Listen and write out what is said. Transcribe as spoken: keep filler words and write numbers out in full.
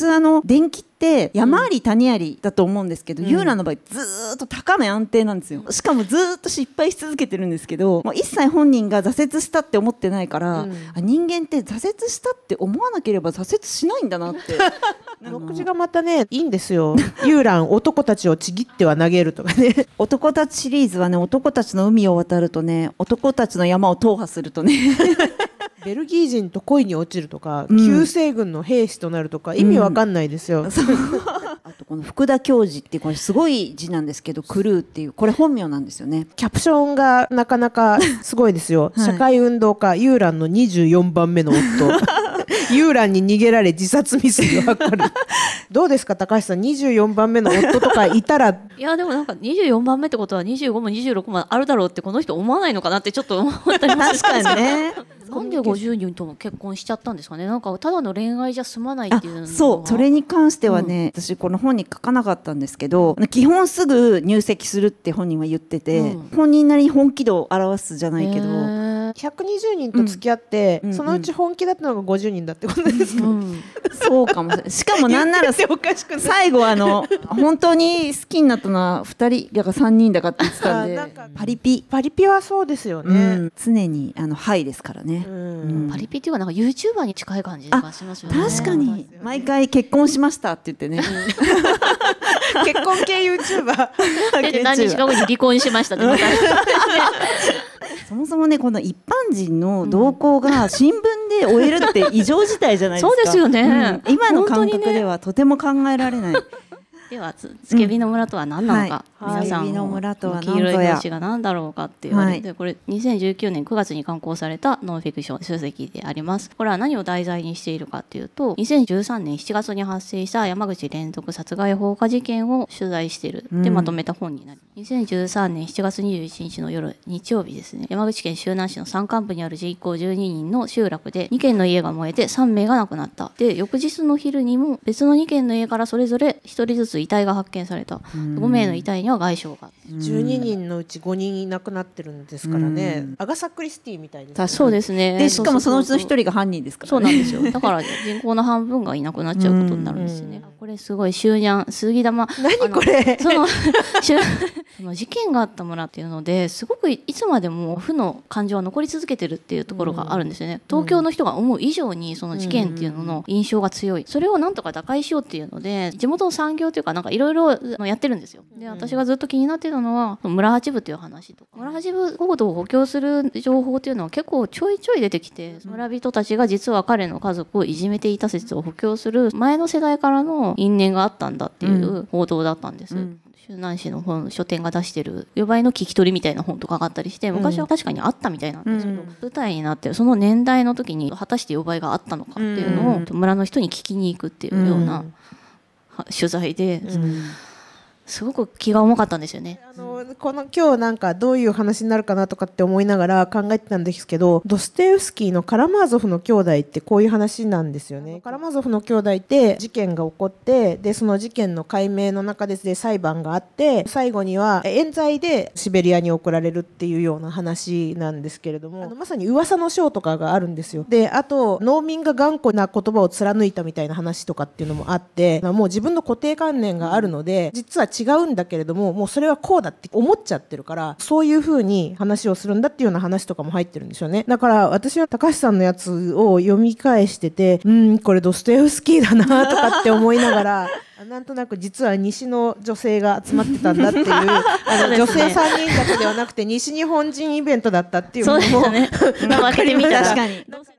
通あの電気って山あり谷ありだと思うんですけど、うん、ユーラの場合ずーっと高値安定なんですよ。しかもずーっと失敗し続けてるんですけど、もう一切本人が挫折したって思ってないから、うん、あ人間って挫折したって思わなければ挫折しないんだなっての口がまたねいいんですよ。ユーラン男たちをちぎっては投げるとかね男たちシリーズはね、男たちの海を渡るとね、男たちの山を踏破するとねベルギー人と恋に落ちるとか、うん、旧西軍の兵士となるとか意味わかんないですよ、うん、 あとこの福田教授っていうこれすごい字なんですけど、クルーっていうこれ本名なんですよね。 キャプションがなかなかすごいですよ、はい、社会運動家ユーランのにじゅうよんばんめの夫ユーランに逃げられ自殺未遂を図るどうですか高橋さん、にじゅうよんばんめの夫とかいたらいやでもなんかにじゅうよんばんめってことはにじゅうごもにじゅうろくもあるだろうってこの人思わないのかなってちょっと思ったりも確かにねなんでごじゅうにんとも結婚しちゃったんですかね。なんかただの恋愛じゃ済まないっていうのは。 そう、それに関してはね、うん、私この本に書かなかったんですけど、基本すぐ入籍するって本人は言ってて、うん、本人なりに本気度を表すじゃないけど、 ひゃくにじゅうにんと付き合って、うん、そのうち本気だったのがごじゅうにんだってことですか、うんうん、 そうかもしれない。しかもなんなら最後あの本当に好きになったのはふたりだかさんにんだかって言ってたんでパリピパリピはそうですよね、うん、 常にあのハイですからね、うんうん、パリピっていうかなんか ユーチューバー に近い感じがしますよね。 確かに毎回結婚しましたって言ってね結婚系 ユーチューバーで何日か後に離婚しましたってまたそもそもねこの一般人の動向が新聞で終えるって異常事態じゃないですか。 そうですよね、 うん、今の感覚ではとても考えられない。 ではつけびの村とは何なのか、 うんはい、皆さんの黄色い表紙が何だろうかって言われて、はい、これにせんじゅうきゅうねんくがつに刊行されたノンフィクション書籍であります。これは何を題材にしているかっていうと、にせんじゅうさんねんしちがつに発生した山口連続殺害放火事件を取材しているでまとめた本になります、うん、にせんじゅうさんねんしちがつにじゅういちにちの夜日曜日ですね、山口県周南市の山間部にある人口じゅうににんの集落でにけんの家が燃えてさんめいが亡くなった。で翌日の昼にも別のにけんの家からそれぞれひとりずつ遺体が発見された。ごめいの遺体には外傷が。 じゅうににんのうちごにん亡くなってるんですからね。アガサ・クリスティみたいですね。 そうですね。 でしかもそのうちのひとりが犯人ですからね。 そうなんですよ。だから人口の半分がいなくなっちゃうことになるんですよね。これすごい終盤杉玉。 何これ。 そのその事件があった村っていうのですごくいつまでも負の感情は残り続けてるっていうところがあるんですよね。東京の人が思う以上にその事件っていうのの印象が強い。それをなんとか打開しようっていうので地元の産業というかなんかいろいろやってるんですよ。で私がずっと気になってたのは村八部っていう話とか、村八部報道を補強する情報っていうのは結構ちょいちょい出てきて、村人たちが実は彼の家族をいじめていた説を補強する前の世代からの因縁があったんだっていう報道だったんです、うん、周南市の本書店が出してる予売の聞き取りみたいな本とかがあったりして昔は確かにあったみたいなんですけど、うん、舞台になってその年代の時に果たして予売があったのかっていうのを村の人に聞きに行くっていうような取材で、うん、すごく気が重かったんですよね。 あのこの今日なんかどういう話になるかなとかって思いながら考えてたんですけど、ドストエフスキーのカラマーゾフの兄弟ってこういう話なんですよね。カラマーゾフの兄弟って事件が起こって、でその事件の解明の中で裁判があって、最後には冤罪でシベリアに送られるっていうような話なんですけれども、あのまさに噂の章とかがあるんですよ。であと農民が頑固な言葉を貫いたみたいな話とかっていうのもあって、もう自分の固定観念があるので実は違うんだけれども、もうそれはこうだって思っちゃってるから、そういう風に話をするんだっていうような話とかも入ってるんですよね。だから私は高橋さんのやつを読み返してて、うんこれドストエフスキーだなとかって思いながらなんとなく実は西の女性が集まってたんだっていうあの女性さんにんだけではなくて西日本人イベントだったっていうのもそうですね。分けてみたら確かに